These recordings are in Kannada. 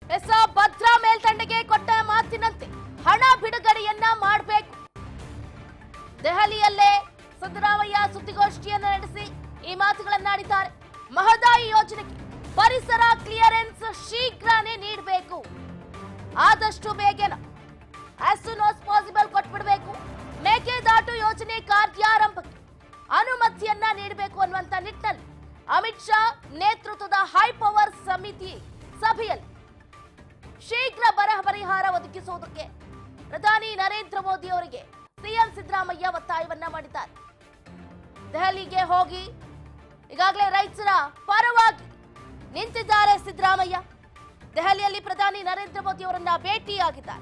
ಎಸ್ ಭದ್ರಾ ಮೇಲ್ದಂಡೆಗೆ ಕೊಟ್ಟ ಮಾತಿನಂತೆ ಹಣ ಬಿಡುಗಡೆಯನ್ನ ಮಾಡಬೇಕು. ದೆಹಲಿಯಲ್ಲೇ ಸಿದ್ದರಾಮಯ್ಯ ಸುದ್ದಿಗೋಷ್ಠಿಯನ್ನು ನಡೆಸಿ ಈ ಮಾತುಗಳನ್ನಾಡಿದ್ದಾರೆ. ಮಹದಾಯಿ ಯೋಜನೆಗೆ ಪರಿಸರ ಕ್ಲಿಯರೆನ್ಸ್ ಶೀಘ್ರನೇ ನೀಡಬೇಕು, ಆದಷ್ಟು ಬೇಗನ ಆಸ್ ಸೂನ್ ಆಸ್ ಪಾಸಿಬಲ್ ಕೊಟ್ಬಿಡಬೇಕು. ಮೇಕೆದಾಟು ಯೋಜನೆ ಕಾರ್ಯಾರಂಭಕ್ಕೆ ಅನುಮತಿಯನ್ನ ನೀಡಬೇಕು ಅನ್ನುವಂತ ನಿಟ್ಟಿನಲ್ಲಿ ಅಮಿತ್ ಶಾ ನೇತೃತ್ವದ ಹೈ ಪವರ್ ಸಮಿತಿ ಸಭೆಯಲ್ಲಿ ಶೀಘ್ರ ಬರ ಪರಿಹಾರ ಒದಗಿಸುವುದಕ್ಕೆ ಪ್ರಧಾನಿ ನರೇಂದ್ರ ಮೋದಿ ಅವರಿಗೆ ಸಿಎಂ ಸಿದ್ದರಾಮಯ್ಯ ಒತ್ತಾಯವನ್ನ ಮಾಡಿದ್ದಾರೆ. ದೆಹಲಿಗೆ ಹೋಗಿ ಈಗಾಗಲೇ ರೈತರ ಪರವಾಗಿ ನಿಂತಿದ್ದಾರೆ ಸಿದ್ದರಾಮಯ್ಯ. ದೆಹಲಿಯಲ್ಲಿ ಪ್ರಧಾನಿ ನರೇಂದ್ರ ಮೋದಿ ಅವರನ್ನ ಭೇಟಿಯಾಗಿದ್ದಾರೆ.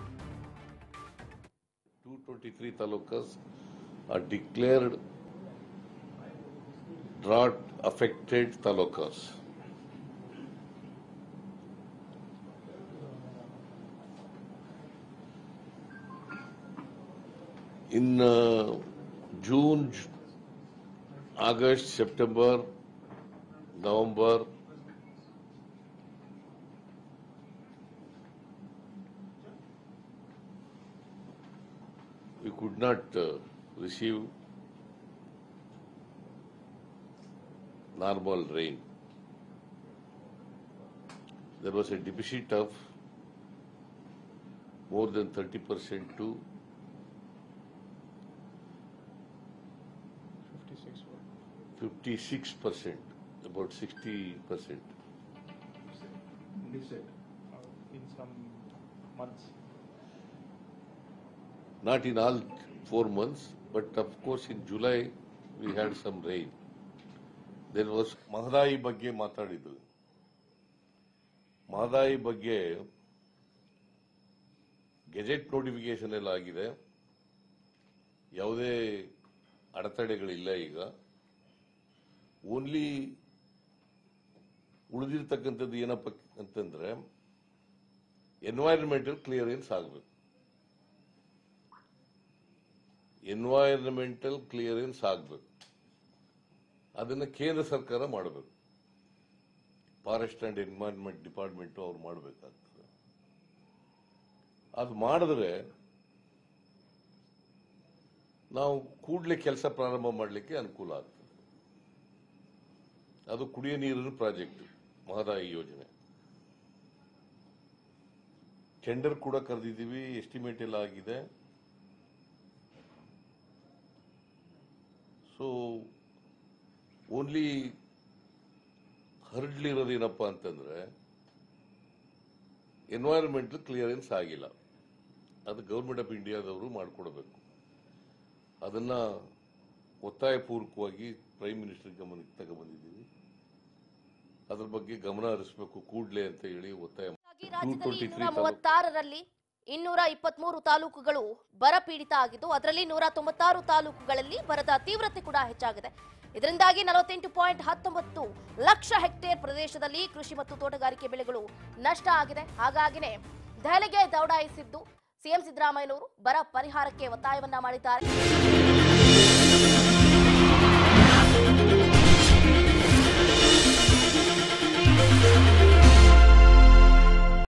223 talukas are declared drought affected talukas. In June, August, September, November, we could not receive normal rain. There was a deficit of more than 30% to 56%, about 60%. Deficit in some months. Not in all 4 months, but of course in July we had some rain. There was Mahadayi ಬಗ್ಗೆ ಮಾತಾಡಿದ್ರು. ಮಹದಾಯಿ ಬಗ್ಗೆ ಗೆಜೆಟ್ ನೋಟಿಫಿಕೇಶನ್ ಎಲ್ಲ ಆಗಿದೆ. ಯಾವುದೇ ಅಡೆತಡೆಗಳಿಲ್ಲ. ಈಗ ಓನ್ಲಿ ಉಳಿದಿರ್ತಕ್ಕಂಥದ್ದು ಏನಪ್ಪ ಅಂತಂದ್ರೆ ಎನ್ವೈರನ್ಮೆಂಟಲ್ ಕ್ಲಿಯರೆನ್ಸ್ ಆಗಬೇಕು. ಎನ್ವೈರನ್ಮೆಂಟಲ್ ಕ್ಲಿಯರೆನ್ಸ್ ಆಗಬೇಕು. ಅದನ್ನು ಕೇಂದ್ರ ಸರ್ಕಾರ ಮಾಡಬೇಕು. ಫಾರೆಸ್ಟ್ ಅಂಡ್ ಎನ್ವೈರನ್ಮೆಂಟ್ ಡಿಪಾರ್ಟ್ಮೆಂಟ್ ಅವ್ರು ಮಾಡಬೇಕಾಗ್ತದೆ. ಅದು ಮಾಡಿದ್ರೆ ನಾವು ಕೂಡಲೇ ಕೆಲಸ ಪ್ರಾರಂಭ ಮಾಡಲಿಕ್ಕೆ ಅನುಕೂಲ ಆಗ್ತದೆ. ಅದು ಕುಡಿಯ ನೀರಿನ ಪ್ರಾಜೆಕ್ಟ್ ಮಹದಾಯಿ ಯೋಜನೆ. ಟೆಂಡರ್ ಕೂಡ ಕರೆದಿದ್ದೀವಿ, ಎಸ್ಟಿಮೇಟ್ ಎಲ್ಲ ಆಗಿದೆ. ಸೊ ಓನ್ಲಿ ಹರಡ್ಲಿರೋದೇನಪ್ಪ ಅಂತಂದ್ರೆ ಎನ್ವೈರನ್ಮೆಂಟಲ್ ಕ್ಲಿಯರೆನ್ಸ್ ಆಗಿಲ್ಲ. ಅದು ಗೌರ್ಮೆಂಟ್ ಆಫ್ ಇಂಡಿಯಾದವರು ಮಾಡಿಕೊಡ್ಬೇಕು. ಅದನ್ನ ಒತ್ತಾಯಪೂರ್ವಕವಾಗಿ ಪ್ರೈಮ್ ಮಿನಿಸ್ಟರ್ ಗಮನಕ್ಕೆ ತಗೊಂಡ್ಬಂದಿದ್ದೀವಿ. ಅದ್ರ ಬಗ್ಗೆ ಗಮನ ಹರಿಸಬೇಕು ಕೂಡಲೇ ಅಂತ ಹೇಳಿ ಒತ್ತಾಯ. ರಾಜ್ಯದಲ್ಲಿ 236ರಲ್ಲಿ 223 ತಾಲೂಕುಗಳು ಬರ ಪೀಡಿತ ಆಗಿದ್ದು, ಅದರಲ್ಲಿ 196 ತಾಲೂಕುಗಳಲ್ಲಿ ಬರದ ತೀವ್ರತೆ ಕೂಡ ಹೆಚ್ಚಾಗಿದೆ. ಇದರಿಂದಾಗಿ 48.19 ಲಕ್ಷ ಹೆಕ್ಟೇರ್ ಪ್ರದೇಶದಲ್ಲಿ ಕೃಷಿ ಮತ್ತು ತೋಟಗಾರಿಕೆ ಬೆಳೆಗಳು ನಷ್ಟ ಆಗಿದೆ. ಹಾಗಾಗಿನೇ ದೆಹಲಿಗೆ ದೌಡಾಯಿಸಿದ್ದು ಸಿಎಂ ಸಿದ್ದರಾಮಯ್ಯನವರು ಬರ ಪರಿಹಾರಕ್ಕೆ ಒತ್ತಾಯವನ್ನ ಮಾಡಿದ್ದಾರೆ.